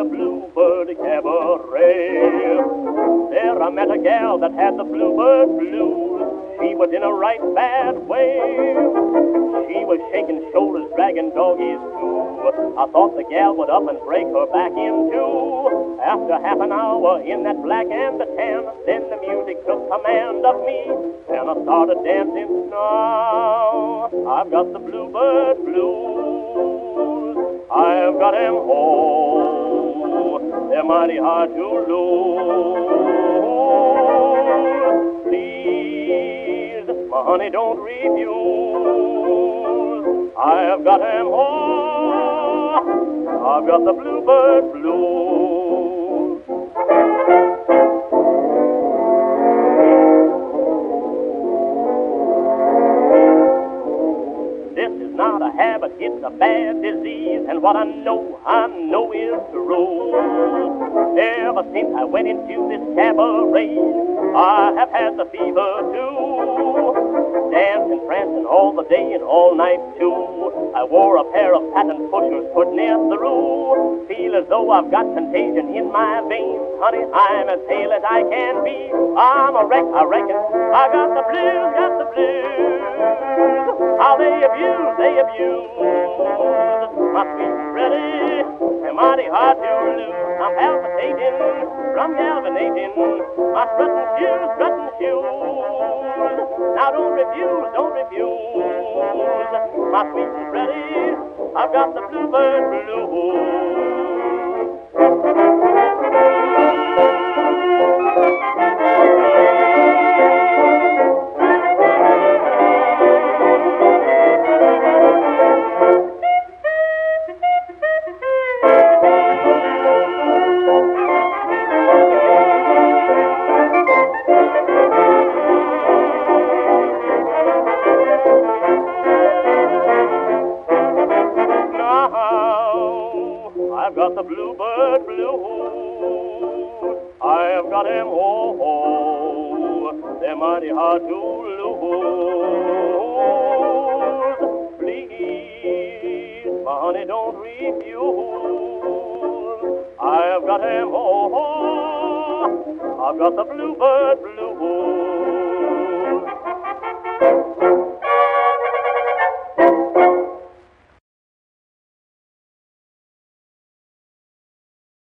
Bluebird Cabaret. There I met a gal that had the bluebird blues. She was in a right bad way. She was shaking shoulders, dragging doggies too. I thought the gal would up and break her back in two. After half an hour in that black and the tan, then the music took command of me, and I started dancing. Now I've got the bluebird blues. I've got 'em all. They're mighty hard to lose. Please, my honey, don't refuse. I've got 'em all. I've got the bluebird blues. This is not a habit, it's a bad disease, and what I know is true. Ever since I went into this cabaret, I have had the fever too. Dancing, prancing all the day and all night too. I wore a pair of patent pushers put near through. Feel as though I've got contagion in my veins. Honey, I'm as pale as I can be. I'm a wreck, I reckon. I got the blues, got the blues. How they abuse my sweet and pretty. They're mighty hard to lose. I'm palpitating from galvanating my strutting shoes. Now don't refuse, my sweet and pretty. I've got the bluebird blues. I've got the bluebird blues. I've got 'em all. They're mighty hard to lose. Please, my honey, don't refuse. I've got 'em all. I've got the bluebird blues.